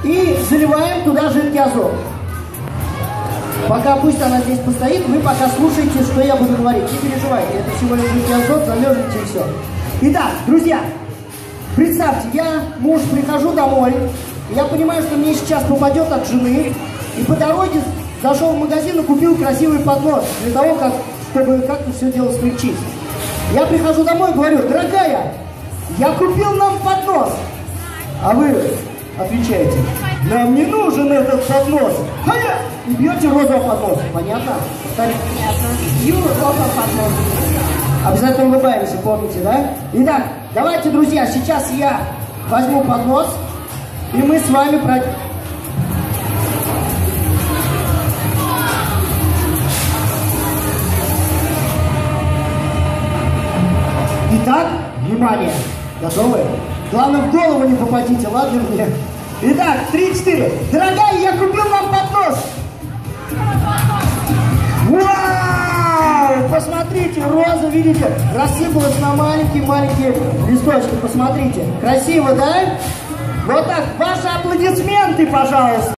и заливаем туда жидкий азот. Пока пусть она здесь постоит, вы пока слушайте, что я буду говорить. Не переживайте, это всего лишь жидкий азот, залежите и все. Итак, друзья, представьте, я, муж, прихожу домой, я понимаю, что мне сейчас попадет от жены, и по дороге зашел в магазин и купил красивый поднос, для того, чтобы как-то все дело смягчить. Я прихожу домой и говорю: дорогая, я купил нам поднос. А вы отвечаете: нам не нужен этот поднос. И бьете розовый поднос. Понятно? Понятно. Розовый поднос. Обязательно улыбаемся, помните, да? Итак, давайте, друзья, сейчас я возьму поднос, и мы с вами пройдем. Итак, внимание, готовы? Главное, в голову не попадите, ладно мне? Итак, 3-4. Дорогая, я купил нам поднос. Вау! Посмотрите, роза, видите, рассыпалась на маленькие-маленькие листочки. Посмотрите, красиво, да? Вот так, ваши аплодисменты, пожалуйста.